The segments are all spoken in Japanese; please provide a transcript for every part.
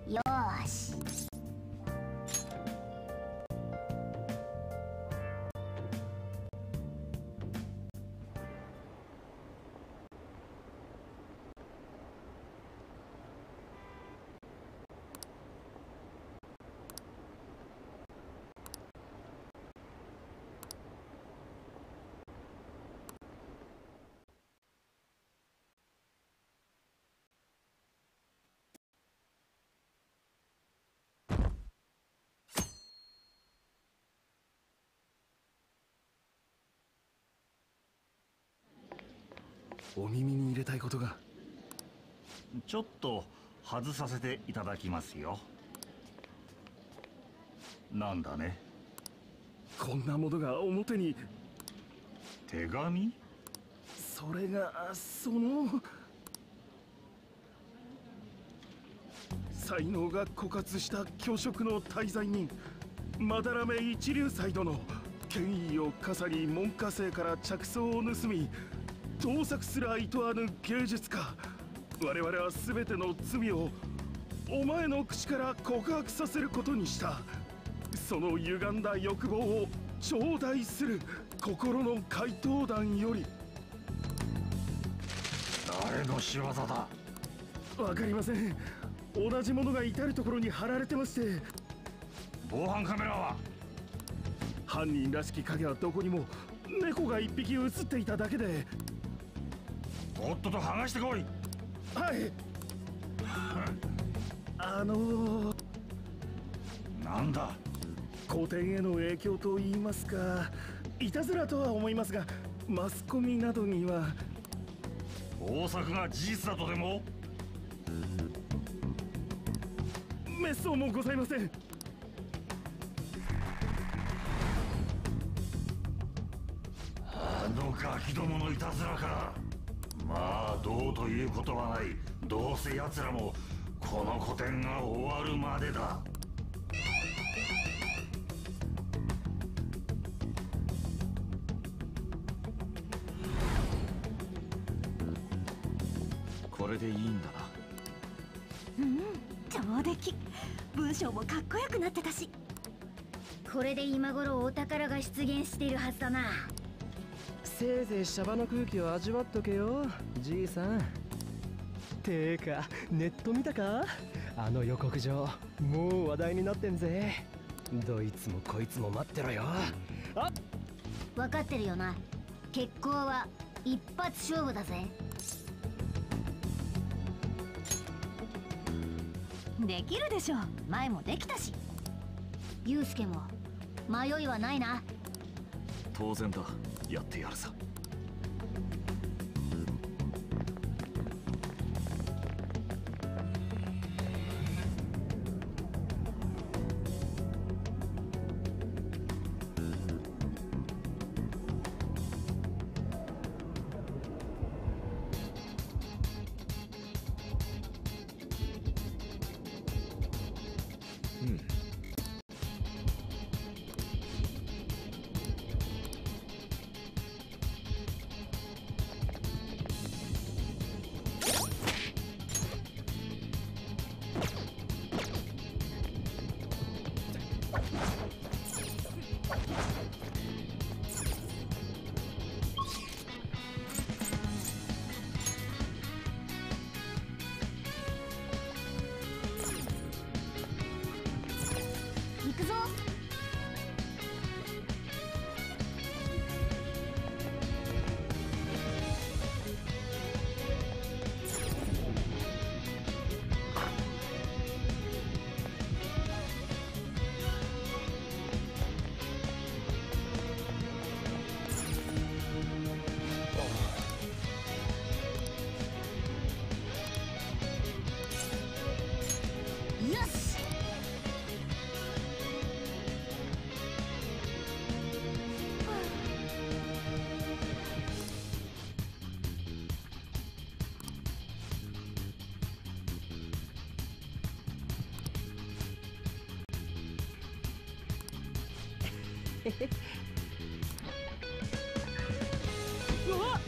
よーし。 お耳に入れたいことが。 ちょっと外させていただきますよ。なんだね。 こんなものが表に。 手紙？ それがその才能が枯渇した虚飾の大罪人斑目一流斎殿、権威を笠に門下生から着想を盗み盗作すらいとわぬ芸術家。我々は全ての罪をお前の口から告白させることにした。その歪んだ欲望を頂戴する心の怪盗団より。 誰の仕業だ？ わかりません。同じものが至る所に貼られてまして。 防犯カメラは？ 犯人らしき影はどこにも。猫が一匹映っていただけで。 とっとと剥がしてこい。 はい。 なんだ？ 古典への影響と言いますか、いたずらとは思いますが、マスコミなどには。 盗作が事実だとでも？ 滅相もございません。 あのガキどものいたずらか。まあどうということはない。どうせ奴らもこの個展が終わるまでだ。 これでいいんだな。 上出来。文章もかっこよくなってたし。 これで今頃お宝が出現しているはずだな。 せいぜいシャバの空気を味わっとけよ、じいさん。てかネット見たか？あの予告状もう話題になってんぜ。どいつもこいつも待ってろよ。あ、 分かってるよな。決行は一発勝負だぜ。 できるでしょ。前もできたし。 ユウスケも迷いはないな。 当然だ、やってやるさ。 行くぞ。よし。 うわっ、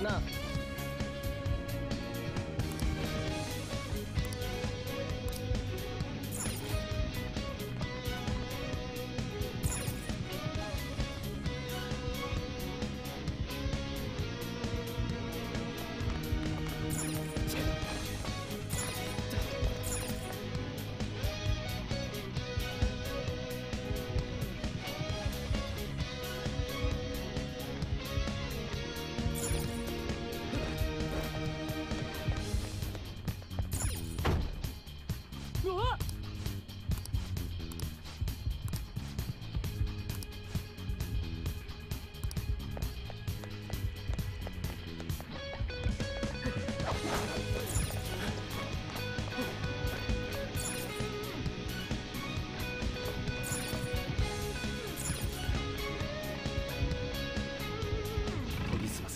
なあ。 研ぎ澄ませ。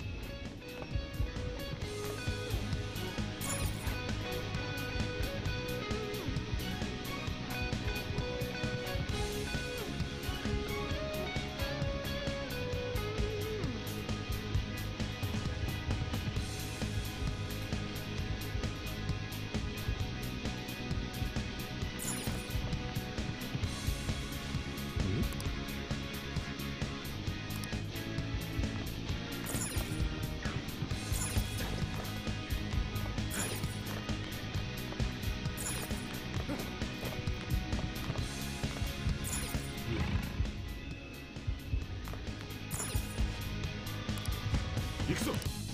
行くぞ。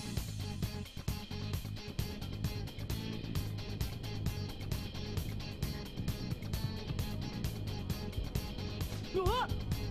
うわっ。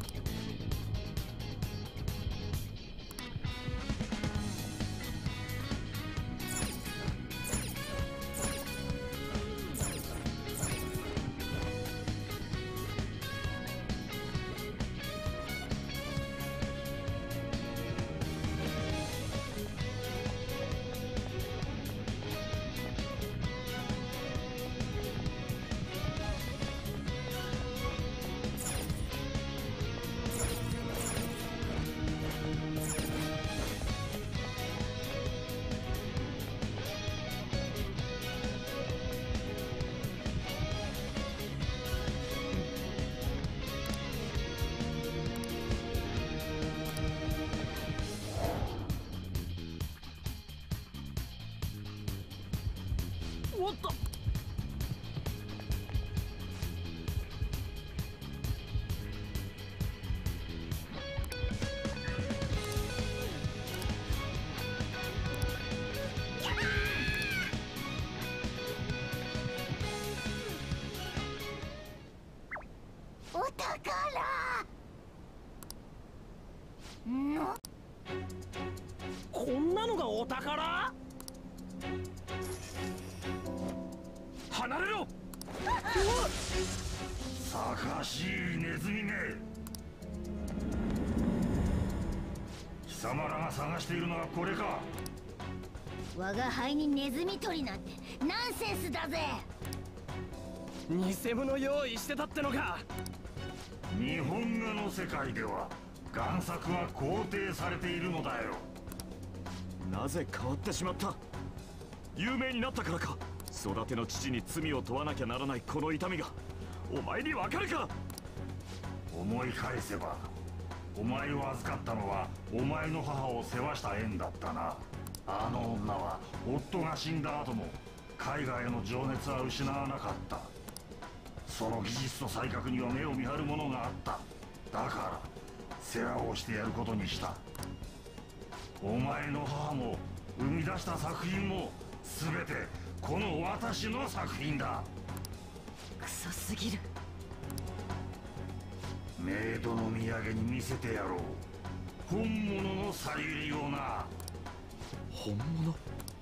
おっと。 お宝のこんなのがお宝？離れろ！ さかしいネズミめ。貴様らが探しているのはこれか。 我が輩にネズミ捕りなんてナンセンスだぜ。 偽物用意してたってのか。 日本画の世界では贋作は肯定されているのだよ。 なぜ変わってしまった？有名になったからか。育ての父に罪を問わなきゃならないこの痛みがお前にわかるか？ 思い返せばお前を預かったのはお前の母を世話した縁だったな。あの女は夫が死んだ後も絵画への情熱は失わなかった。その技術と才覚には目を見張るものがあった。だから世話をしてやることにした。お前の母も生み出した作品も全てこの私の作品だ。 クソすぎる。 メイドの土産に見せてやろう。本物のさゆりをな。 本物？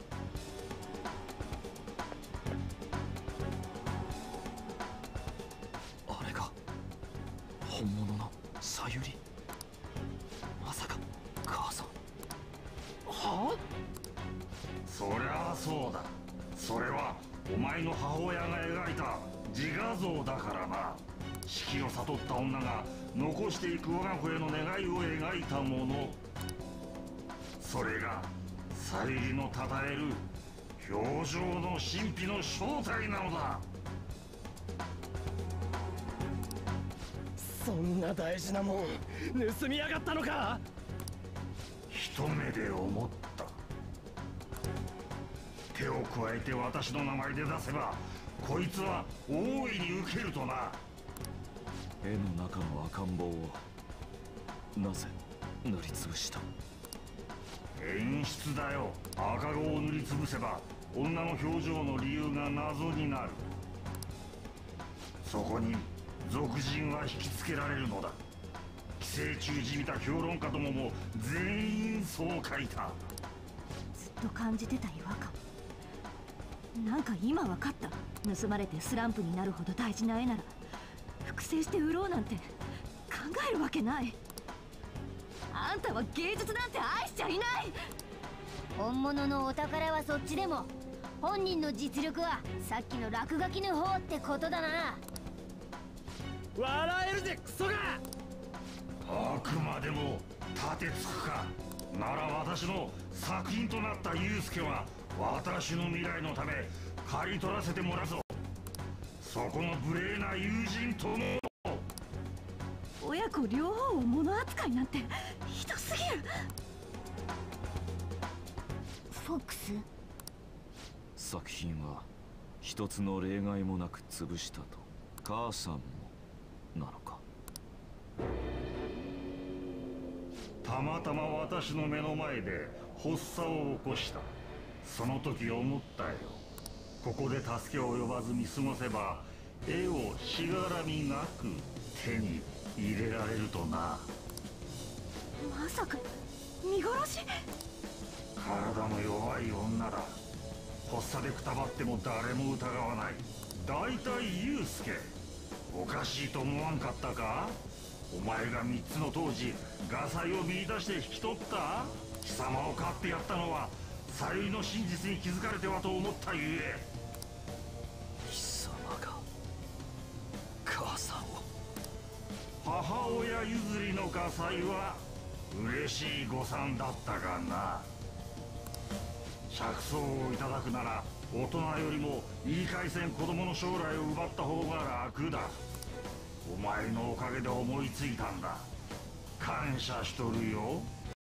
あれが本物のさゆり？まさか母さん？ はあ？ そりゃあそうだ。それはお前の母親が描いた自画像だからな。死期を悟った女が残していく我が子への願いを描いたもの。 それがさゆりのたたえる表情の神秘の正体なのだ。 そんな大事なもん盗みやがったのか。 一目で思った。手を加えて私の名前で出せばこいつは大いに受けるとな。 絵の中の赤ん坊をなぜ塗りつぶした。 演出だよ。赤子を塗りつぶせば女の表情の理由が謎になる。そこに俗人は引きつけられるのだ。寄生虫じみた評論家どもも全員そう書いた。 ずっと感じてた違和感。なんか今わかった。盗まれてスランプになるほど大事な絵なら複製して売ろうなんて考えるわけない。あんたは芸術なんて愛しちゃいない。 本物のお宝はそっちでも本人の実力はさっきの落書きの方ってことだな。 笑えるぜクソが。 あくまでも立てつくか。なら私の作品となったユウスケは私の未来のため刈り取らせてもらうぞ。そこの無礼な友人とも。 親子両方を物扱いなんてひどすぎる。 フォックス、 作品は一つの例外もなく潰したと。母さんもなのか。 たまたま私の目の前で発作を起こした。その時思ったよ。ここで助けを呼ばず見過ごせば絵をしがらみなく手に入れられるとな。 まさか見殺し。 体の弱い女だ。発作でくたばっても誰も疑わない。だいたいユウスケ、おかしいと思わんかったか。お前が3つの当時ガサイを見出して引き取った。貴様を飼ってやったのはさゆりの真実に気づかれてはと思ったゆえ。 貴様が母さんを。 母親譲りのガサイは嬉しい誤算だったがな。釈草をいただくなら大人よりも言い返せん子供の将来を奪った方が楽だ。お前のおかげで思いついたんだ。感謝しとるよ。